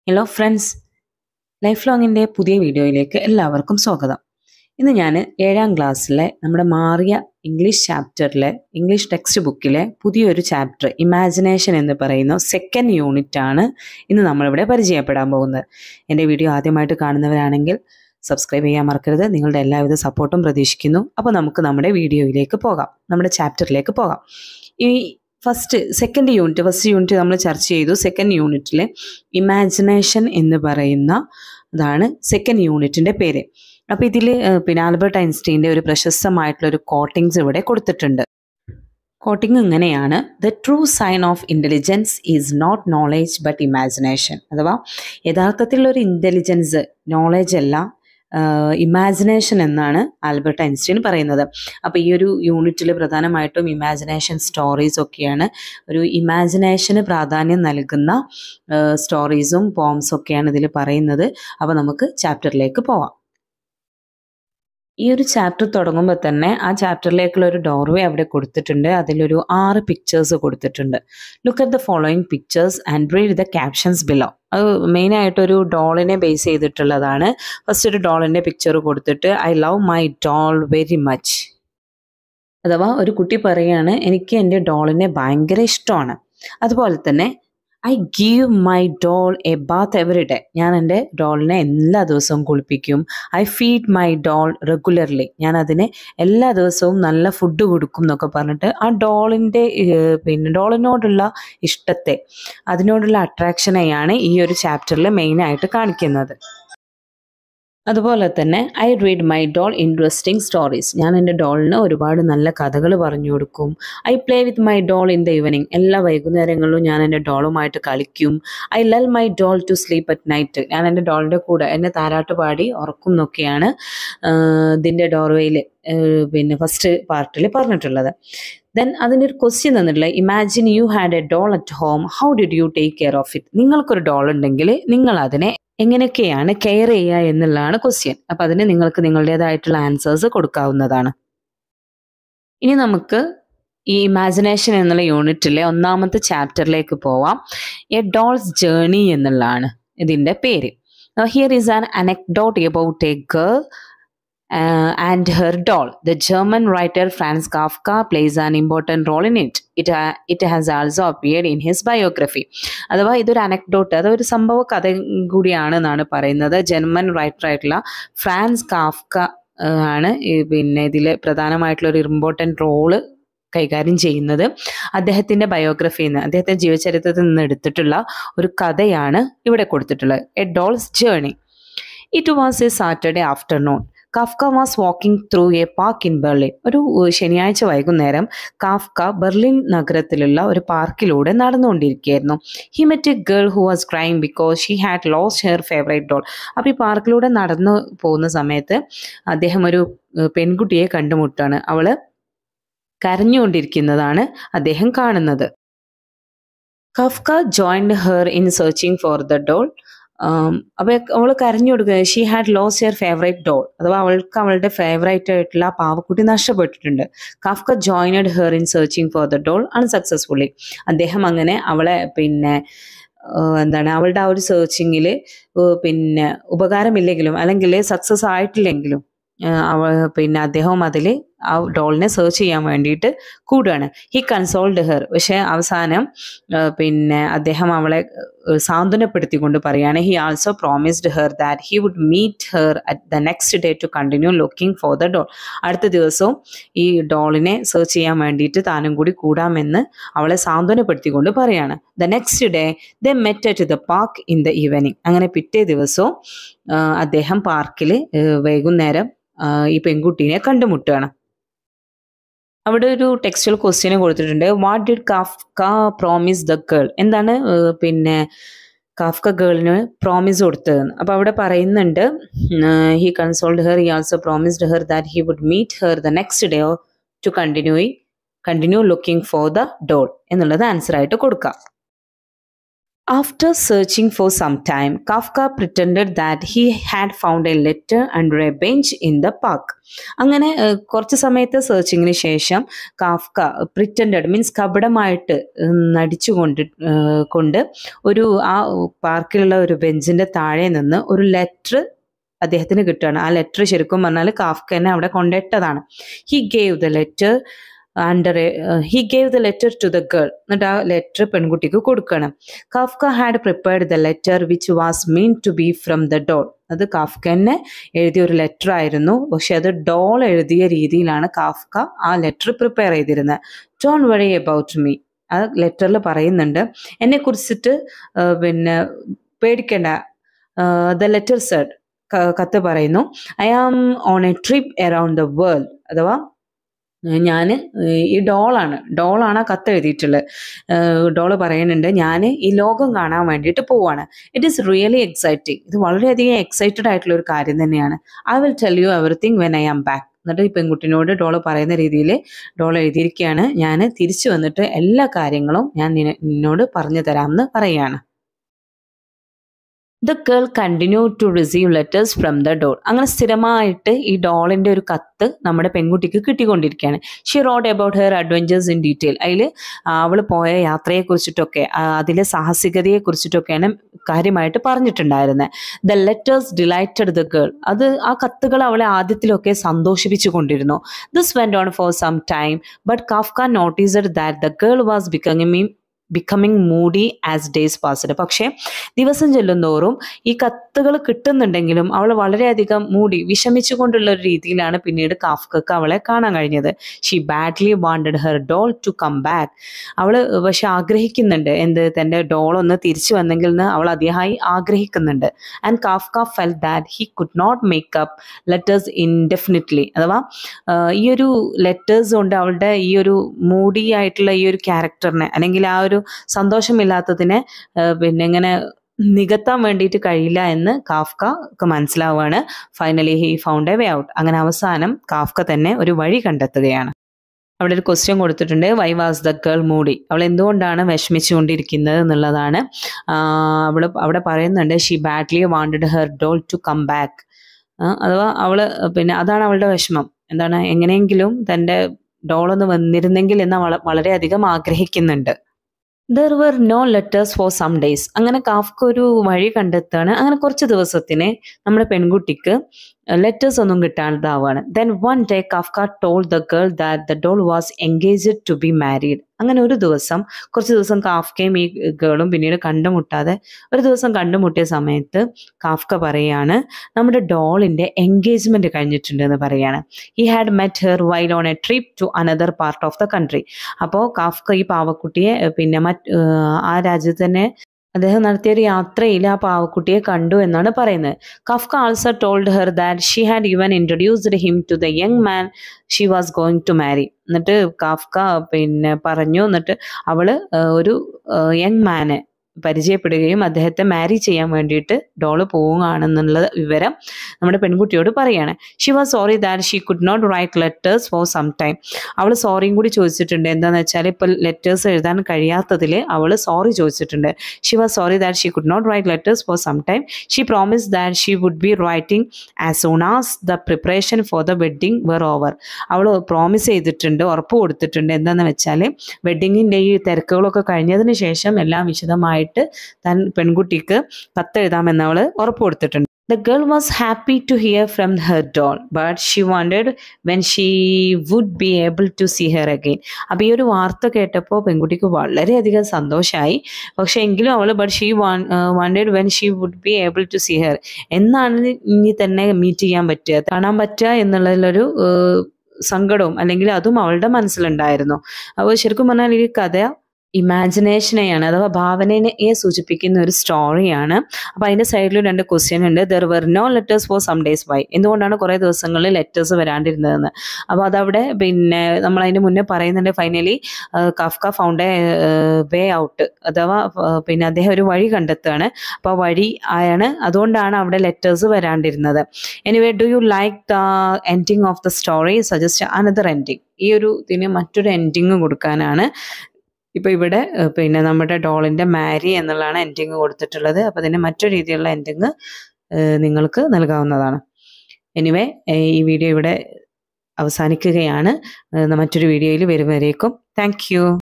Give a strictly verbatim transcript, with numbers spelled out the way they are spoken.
Hello friends, life ലോങ്ങിൻ്റെ പുതിയ വീഡിയോയിലേക്ക് എല്ലാവർക്കും സ്വാഗതം. ഇന്ന് ഞാൻ ഏഴാം ക്ലാസ്സിലെ നമ്മുടെ മാറിയ ഇംഗ്ലീഷ് ചാപ്റ്ററിലെ ഇംഗ്ലീഷ് ടെക്സ്റ്റ് ബുക്കിലെ പുതിയൊരു ചാപ്റ്റർ ഇമാജിനേഷൻ എന്ന് പറയുന്ന സെക്കൻഡ് യൂണിറ്റ് ആണ് ഇന്ന് നമ്മളിവിടെ പരിചയപ്പെടാൻ പോകുന്നത്. എൻ്റെ വീഡിയോ ആദ്യമായിട്ട് കാണുന്നവരാണെങ്കിൽ സബ്സ്ക്രൈബ് ചെയ്യാൻ മറക്കരുത്. നിങ്ങളുടെ എല്ലാവിധ സപ്പോർട്ടും പ്രതീക്ഷിക്കുന്നു. അപ്പോൾ നമുക്ക് നമ്മുടെ വീഡിയോയിലേക്ക് പോകാം, നമ്മുടെ ചാപ്റ്ററിലേക്ക് പോകാം. ഈ first second unit first unit നമ്മൾ ചർച്ച ചെയ്തു. സെക്കൻഡ് യൂണിറ്റിൽ ഇമാജിനേഷൻ എന്ന് പറയുന്ന ഇതാണ് സെക്കൻഡ് യൂണിറ്റിൻ്റെ പേര്. അപ്പോൾ ഇതിൽ പിന്നെ ആൽബർട്ട് ഐൻസ്റ്റീൻ്റെ ഒരു പ്രശസ്തമായിട്ടുള്ള ഒരു കോട്ടിങ്സ് ഇവിടെ കൊടുത്തിട്ടുണ്ട്. കോട്ടിങ് ഇങ്ങനെയാണ്: the true sign of intelligence is not knowledge but imagination. അഥവാ യഥാർത്ഥത്തിലുള്ള ഒരു ഇൻ്റലിജൻസ് നോളേജ് അല്ല, ഇമാജിനേഷൻ എന്നാണ് ആൽബർട്ട് ഐൻസ്റ്റീൻ പറയുന്നത്. അപ്പോൾ ഈ ഒരു യൂണിറ്റിൽ പ്രധാനമായിട്ടും ഇമാജിനേഷൻ സ്റ്റോറീസ് ഒക്കെയാണ്, ഒരു ഇമാജിനേഷന് പ്രാധാന്യം നൽകുന്ന സ്റ്റോറീസും പോംസും ഒക്കെയാണ് ഇതിൽ പറയുന്നത്. അപ്പോൾ നമുക്ക് ചാപ്റ്ററിലേക്ക് പോവാം. ഈ ഒരു ചാപ്റ്റർ തുടങ്ങുമ്പോൾ തന്നെ ആ ചാപ്റ്ററിലേക്കുള്ള ഒരു ഡോർവേ അവിടെ കൊടുത്തിട്ടുണ്ട്. അതിലൊരു ആറ് പിക്ചേഴ്സ് കൊടുത്തിട്ടുണ്ട്. Look at the following pictures and read the captions below. അത് മെയിനായിട്ടൊരു ഡോളിനെ ബേസ് ചെയ്തിട്ടുള്ളതാണ്. ഫസ്റ്റ് ഒരു ഡോളിൻ്റെ പിക്ചർ കൊടുത്തിട്ട് I love my doll very much. അഥവാ ഒരു കുട്ടി പറയാണ്, എനിക്ക് എൻ്റെ ഡോളിനെ ഭയങ്കര ഇഷ്ടമാണ്. അതുപോലെ തന്നെ I give my doll a bath every day. ഞാൻ എൻ്റെ ഡോളിനെ എല്ലാ ദിവസവും കുളിപ്പിക്കും. I feed my doll regularly. ഞാൻ അതിനെ എല്ലാ ദിവസവും നല്ല ഫുഡ് കൊടുക്കും എന്നൊക്കെ പറഞ്ഞിട്ട് ആ ഡോളിൻ്റെ പിന്നെ ഡോളിനോടുള്ള ഇഷ്ടത്തെ, അതിനോടുള്ള അട്രാക്ഷനെയാണ് ഈ ഒരു ചാപ്റ്ററിൽ മെയിനായിട്ട് കാണിക്കുന്നത്. അതുപോലെ തന്നെ I read my doll interesting stories. ഞാൻ എൻ്റെ ഡോളിന് ഒരുപാട് നല്ല കഥകൾ പറഞ്ഞു കൊടുക്കും. I play with my doll in the evening. എല്ലാ വൈകുന്നേരങ്ങളിലും ഞാൻ എൻ്റെ ഡോളുമായിട്ട് കളിക്കും. I lull my doll to sleep at night. ഞാൻ എൻ്റെ ഡോളിൻ്റെ കൂടെ എന്നെ താരാട്ട് പാടി ഉറക്കും എന്നൊക്കെയാണ് ഇതിൻ്റെ ഡോർവേയിൽ പിന്നെ ഫസ്റ്റ് പാർട്ടിൽ പറഞ്ഞിട്ടുള്ളത്. ദെൻ അതിൻ്റെ ഒരു ക്വസ്റ്റ്യൻ തന്നിട്ടുള്ളത്, imagine you had a doll at home, how did you take care of it. നിങ്ങൾക്കൊരു ഡോൾ ഉണ്ടെങ്കിൽ നിങ്ങൾ അതിനെ എങ്ങനെയൊക്കെയാണ് കെയർ ചെയ്യുക എന്നുള്ളതാണ് ക്വസ്റ്റ്യൻ. അപ്പം അതിന് നിങ്ങൾക്ക് നിങ്ങളുടേതായിട്ടുള്ള ആൻസേഴ്സ് കൊടുക്കാവുന്നതാണ്. ഇനി നമുക്ക് ഈ ഇമാജിനേഷൻ എന്നുള്ള യൂണിറ്റിലെ ഒന്നാമത്തെ ചാപ്റ്ററിലേക്ക് പോവാം. എ ഡോൾസ് ജേർണി എന്നുള്ളതാണ് ഇതിൻ്റെ പേര്. Here is an anecdote about a girl Uh, and her doll. The German writer Franz Kafka plays an important role in it. It, uh, it has also appeared in his biography. അഥവാ ഇതൊരു anecdote, അതൊരു സംഭവ കഥ കൂടിയാണെന്നാണ് പറയുന്നത്. German writer ആയിട്ടുള്ള Franz Kafka ആണ് പിന്നെ ഇതിൽ പ്രധാനമായിട്ടുള്ള ഒരു ഇമ്പോർട്ടൻറ്റ് റോള് കൈകാര്യം ചെയ്യുന്നത്. അദ്ദേഹത്തിൻ്റെ ബയോഗ്രഫിയിൽ നിന്ന്, അദ്ദേഹത്തിൻ്റെ ജീവചരിത്രത്തിൽ നിന്ന് എടുത്തിട്ടുള്ള ഒരു കഥയാണ് ഇവിടെ കൊടുത്തിട്ടുള്ളത്. A doll's journey. It was a Saturday afternoon. Kafka was walking through a park in Berlin. ഒരു ശനിയാഴ്ച വൈകുന്നേരം കാഫ്ക ബെർലിൻ നഗരത്തിലുള്ള ഒരു പാർക്കിലൂടെ നടന്നുകൊണ്ടിരിക്കുകയായിരുന്നു. He met a girl who was crying because she had lost her favourite doll. അപ്പോൾ ഈ പാർക്കിലൂടെ നടന്നു പോകുന്ന സമയത്ത് അദ്ദേഹം ഒരു പെൺകുട്ടിയെ കണ്ടുമുട്ടാണ്. അവൾ കരഞ്ഞുകൊണ്ടിരിക്കുന്നതാണ് അദ്ദേഹം കാണുന്നത്. Kafka joined her in searching for the doll. അപ്പോൾ അവൾ കരഞ്ഞു കൊടുക്കുക. She had lost her favourite doll. അഥവാ അവൾക്ക് അവളുടെ ഫേവറേറ്റ് ആയിട്ടുള്ള ആ പാവക്കുട്ടി നഷ്ടപ്പെട്ടിട്ടുണ്ട്. Kafka joined her in searching for the doll unsuccessfully. അദ്ദേഹം അങ്ങനെ അവളെ പിന്നെ എന്താണ് അവളുടെ ആ ഒരു സെർച്ചിങ്ങിൽ പിന്നെ ഉപകാരമില്ലെങ്കിലും അല്ലെങ്കിൽ സക്സസ് ആയിട്ടില്ലെങ്കിലും അവ പിന്നെ അദ്ദേഹം അതിൽ ആ ഡോളിനെ സെർച്ച് ചെയ്യാൻ വേണ്ടിയിട്ട് കൂടുകയാണ്. He consoled her. പക്ഷേ അവസാനം പിന്നെ അദ്ദേഹം അവളെ സാന്ത്വനപ്പെടുത്തിക്കൊണ്ട് പറയാണ്. He also promised her that he would meet her at the next day to continue looking for the doll. അടുത്ത ദിവസവും ഈ ഡോളിനെ സെർച്ച് ചെയ്യാൻ വേണ്ടിയിട്ട് താനും കൂടി കൂടാമെന്ന് അവളെ സാന്ത്വനപ്പെടുത്തിക്കൊണ്ട് പറയാണ്. The next day they met at the park in the evening. അങ്ങനെ പിറ്റേ ദിവസവും അദ്ദേഹം പാർക്കിൽ വൈകുന്നേരം ഈ പെൺകുട്ടീനെ കണ്ടുമുട്ടുകയാണ്. അവിടെ ഒരു ടെക്സ്റ്റുവൽ ക്വസ്റ്റ്യൻ കൊടുത്തിട്ടുണ്ട്. What did Kafka promise the girl. എന്താണ് പിന്നെ കാഫ്ക ഗേളിന് പ്രോമിസ് കൊടുത്തതെന്ന്. അപ്പോൾ അവിടെ പറയുന്നുണ്ട്, he consoled her, he also promised her that he would meet her the next day to continue continue looking for the doll എന്നുള്ളത് answer ആയിട്ട് കൊടുക്കാം. After searching for some time, Kafka pretended that he had found a letter under a bench in the park. അങ്ങനെ ഏഹ്, കുറച്ച് സമയത്തെ സെർച്ചിങ്ങിന് ശേഷം Kafka pretended means കപടമായിട്ട് ഉം, നടിച്ചുകൊണ്ട് ഏഹ്, കൊണ്ട് ഒരു ആ പാർക്കിലുള്ള ഒരു ബെഞ്ചിന്റെ താഴെ നിന്ന് ഒരു ലെറ്റർ അദ്ദേഹത്തിന് കിട്ടുകയാണ്. ആ ലെറ്റർ ശരിക്കും പറഞ്ഞാൽ കാഫ്കനെ അവിടെ കൊണ്ടിട്ടതാണ്. He gave the letter under a he gave the letter to the girl. എന്നിട്ട് ആ ലെറ്റർ പെൺകുട്ടിക്ക് കൊടുക്കണം. Kafka had prepared the letter which was mean to be from the doll. അത് കാഫ്കന്നെ എഴുതിയ ഒരു ലെറ്റർ ആയിരുന്നു, പക്ഷെ അത് ഡോൾ എഴുതിയ രീതിയിലാണ് കാഫ്ക ആ ലെറ്റർ പ്രിപ്പയർ ചെയ്തിരുന്നത്. ഡോണ്ട് വറി അബൌട്ട് മീ, ആ ലെറ്ററിൽ പറയുന്നുണ്ട് എന്നെ കുറിച്ചിട്ട് പിന്നെ പേടിക്കേണ്ട. ദ ലെറ്റർ സെഡ്, കത്ത് പറയുന്നു, I am on a trip around the world. അഥവാ ഞാൻ ഈ ഡോളാണ് ഡോളാണ് ആ കത്ത് എഴുതിയിട്ടുള്ളത്. ഡോള് പറയുന്നുണ്ട് ഞാൻ ഈ ലോകം കാണാൻ വേണ്ടിയിട്ട് പോവാണ്. It is really exciting. ഇത് വളരെയധികം എക്സൈറ്റഡ് ആയിട്ടുള്ള ഒരു കാര്യം തന്നെയാണ്. I will tell you everything when I am back. എന്നിട്ട് ഈ പെൺകുട്ടിനോട് ഡോള് പറയുന്ന രീതിയിൽ ഡോൾ എഴുതിയിരിക്കുകയാണ്, ഞാൻ തിരിച്ചു വന്നിട്ട് എല്ലാ കാര്യങ്ങളും ഞാൻ നിന- നിന്നോട് പറഞ്ഞു തരാമെന്ന് പറയുകയാണ്. The girl continue to receive letters from the doll. അങ്ങനെ സ്ഥിരമായിട്ട് ഈ ഡോളിന്റെ ഒരു കത്ത് നമ്മുടെ പെൺകുട്ടിക്ക് കിട്ടിക്കൊണ്ടിരിക്കുകയാണ്. She wrote about her adventures in detail. അതിൽ അവൾ പോയ യാത്രയെ കുറിച്ചിട്ടൊക്കെ അതിലെ സാഹസികതയെ കുറിച്ചിട്ടൊക്കെയാണ് കാര്യമായിട്ട് പറഞ്ഞിട്ടുണ്ടായിരുന്നത്. The letters delighted the girl. അത് ആ കത്തുകൾ അവളെ ആദ്യത്തിലൊക്കെ സന്തോഷിപ്പിച്ചു കൊണ്ടിരുന്നു. This went on for some time but Kafka noticed that the girl was becoming becoming moody as days passed. പക്ഷേ ദിവസം ചെല്ലുന്തോറും ഈ കത്തുകൾ കിട്ടുന്നുണ്ടെങ്കിലും അവൾ വളരെയധികം മൂടി വിഷമിച്ചു കൊണ്ടുള്ള ഒരു രീതിയിലാണ് പിന്നീട് കാഫ്കക്ക് അവളെ കാണാൻ കഴിഞ്ഞത്. She badly wanted her doll to come back. അവൾ പക്ഷെ ആഗ്രഹിക്കുന്നുണ്ട് എന്ത്, തൻ്റെ ഡോൾ ഒന്ന് തിരിച്ചു വന്നെങ്കിൽ എന്ന് അവൾ അതിയായി ആഗ്രഹിക്കുന്നുണ്ട്. And Kafka felt that he could not make up letters indefinitely. അഥവാ ഈ ഒരു ലെറ്റേഴ്സ് കൊണ്ട് അവളുടെ ഈ ഒരു മൂഡി ആയിട്ടുള്ള ഈ ഒരു ക്യാരക്ടറിനെ അല്ലെങ്കിൽ ആ ഒരു സന്തോഷമില്ലാത്തതിനെ പിന്നെ ഇങ്ങനെ നികത്താൻ വേണ്ടിയിട്ട് കഴിയില്ല എന്ന് കാഫ്ക മനസ്സിലാവുകയാണ്. Finally he found a way out. അങ്ങനെ അവസാനം കാഫ്ക തന്നെ ഒരു വഴി കണ്ടെത്തുകയാണ്. അവിടെ ഒരു ക്വസ്റ്റ്യൻ കൊടുത്തിട്ടുണ്ട്, why was the girl moody. അവൾ എന്തുകൊണ്ടാണ് വിഷമിച്ചുകൊണ്ടിരിക്കുന്നത് എന്നുള്ളതാണ്. അവൾ അവിടെ പറയുന്നുണ്ട്, she badly wanted her doll to come back. അഥവാ അവള് പിന്നെ അതാണ് അവളുടെ വിഷമം. എന്താണ്, എങ്ങനെയെങ്കിലും തൻ്റെ ഡോളൊന്ന് വന്നിരുന്നെങ്കിൽ എന്ന് അവൾ വളരെയധികം ആഗ്രഹിക്കുന്നുണ്ട്. There were no letters for some days. അങ്ങനെ കാഫ്ക ഒരു വഴി കണ്ടെത്താണ്. അങ്ങനെ കുറച്ച് ദിവസത്തിന് നമ്മുടെ പെൺകുട്ടിക്ക് ലെറ്റേഴ്സ് ഒന്നും കിട്ടാതാവാണ്. Then one day Kafka told the girl that the doll was engaged to be married. അങ്ങനെ ഒരു ദിവസം കുറച്ച് ദിവസം കാഫ്കയും ഈ ഗേളും പിന്നീട് കണ്ടുമുട്ടാതെ ഒരു ദിവസം കണ്ടുമുട്ടിയ സമയത്ത് കാഫ്ക പറയാണ് നമ്മുടെ ഡോളിന്റെ എൻഗേജ്മെന്റ് കഴിഞ്ഞിട്ടുണ്ട് എന്ന് പറയാണ്. He had met her while on a trip to another part of the country. അപ്പോൾ കാഫ്ക ഈ പാവക്കുട്ടിയെ പിന്നെ മറ്റ് ആ രാജ്യത്ത് തന്നെ അദ്ദേഹം നടത്തിയ ഒരു യാത്രയിൽ ആ പാവക്കുട്ടിയെ കണ്ടു എന്നാണ് പറയുന്നത്. Kafka also told her that she had even introduced him to the young man she was going to marry. എന്നിട്ട് കാഫ്ക പിന്നെ പറഞ്ഞു, എന്നിട്ട് അവള് ഒരു യങ് മാനെ പരിചയപ്പെടുകയും അദ്ദേഹത്തെ മാരി ചെയ്യാൻ വേണ്ടിയിട്ട് ഡോള് പോവുകയാണെന്നുള്ള വിവരം നമ്മുടെ പെൺകുട്ടിയോട് പറയാണ്. She was sorry that she could not write letters for some time. അവൾ സോറിയും കൂടി ചോദിച്ചിട്ടുണ്ട്. എന്താന്ന് വെച്ചാൽ ഇപ്പോൾ ലെറ്റേഴ്സ് എഴുതാൻ കഴിയാത്തതിൽ അവൾ സോറി ചോദിച്ചിട്ടുണ്ട്. She was sorry that she could not write letters for some time. She promise that she would be writing as soon as the preparation for the wedding were over. അവൾ promise ചെയ്തിട്ടുണ്ട്, ഉറപ്പ് കൊടുത്തിട്ടുണ്ട്. എന്താണെന്ന് വെച്ചാൽ വെഡ്ഡിങ്ങിൻ്റെ ഈ തിരക്കുകളൊക്കെ കഴിഞ്ഞതിന് ശേഷം എല്ലാം വിശദമായിട്ട് താൻ പെൺകുട്ടിക്ക് കത്തെഴുതാമെന്ന് അവൾ ഉറപ്പ് കൊടുത്തിട്ടുണ്ട്. The girl was happy to hear from her doll, but she wondered when she would be able to see her again. അപ്പോൾ ഈ ഒരു വാർത്ത കേട്ടപ്പോൾ പെൺകുട്ടിക്ക് വളരെയധികം സന്തോഷമായി. പക്ഷെ എങ്കിലും അവൾ but she wondered when she would be able to see her. എന്നാണ് ഇനി തന്നെ മീറ്റ് ചെയ്യാൻ പറ്റുക, കാണാൻ പറ്റുക എന്നുള്ളതിലൊരു സങ്കടവും അല്ലെങ്കിൽ അതും അവളുടെ മനസ്സിലുണ്ടായിരുന്നു. അപ്പോൾ ശരിക്കും പറഞ്ഞാൽ ഈ കഥ ഇമാജിനേഷനെയാണ് അഥവാ ഭാവനയെ സൂചിപ്പിക്കുന്ന ഒരു സ്റ്റോറിയാണ്. അപ്പോൾ അതിൻ്റെ സൈഡിൽ രണ്ട് ക്വസ്റ്റ്യൻ ഉണ്ട്. There were no letters for some days why. എന്തുകൊണ്ടാണ് കുറേ ദിവസങ്ങളിൽ ലെറ്റേഴ്സ് വരാണ്ടിരുന്നതെന്ന്. അപ്പോൾ അതവിടെ പിന്നെ നമ്മൾ അതിന് മുന്നേ പറയുന്നുണ്ട്. Finally Kafka found a way out, അഥവാ പിന്നെ അദ്ദേഹം ഒരു വഴി കണ്ടെത്തുകയാണ്. അപ്പോൾ വഴി ആണ്, അതുകൊണ്ടാണ് അവിടെ ലെറ്റേഴ്സ് വരാണ്ടിരുന്നത്. Anyway, do you like the ending of the story? Suggest another ending. ഈ ഒരു ഇതിന് മറ്റൊരു എൻഡിങ് കൊടുക്കാനാണ് ഇപ്പോൾ ഇവിടെ പിന്നെ നമ്മുടെ ഡോളിൻ്റെ മാരി എന്നുള്ളതാണ് എൻഡിങ് കൊടുത്തിട്ടുള്ളത്. അപ്പോൾ അതിന് മറ്റൊരു രീതിയിലുള്ള എൻഡിങ് നിങ്ങൾക്ക് നൽകാവുന്നതാണ്. എനിവേ ഈ വീഡിയോ ഇവിടെ അവസാനിക്കുകയാണ്. മറ്റൊരു വീഡിയോയിൽ വരുന്നവരേക്കും താങ്ക് യു.